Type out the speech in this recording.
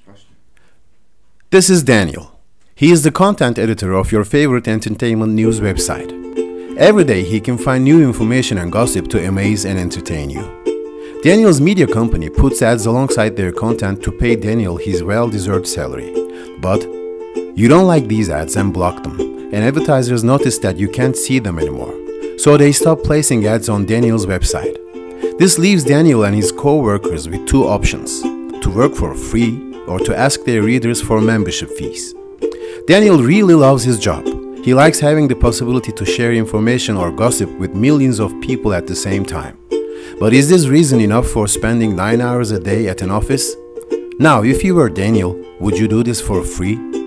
This is Daniel. He is the content editor of your favorite entertainment news website. Every day he can find new information and gossip to amaze and entertain you. Daniel's media company puts ads alongside their content to pay Daniel his well-deserved salary. But you don't like these ads and block them, and advertisers notice that you can't see them anymore. So they stop placing ads on Daniel's website. This leaves Daniel and his co-workers with two options: to work for free or to ask their readers for membership fees. Daniel really loves his job. He likes having the possibility to share information or gossip with millions of people at the same time. But is this reason enough for spending 9 hours a day at an office? Now, if you were Daniel, would you do this for free?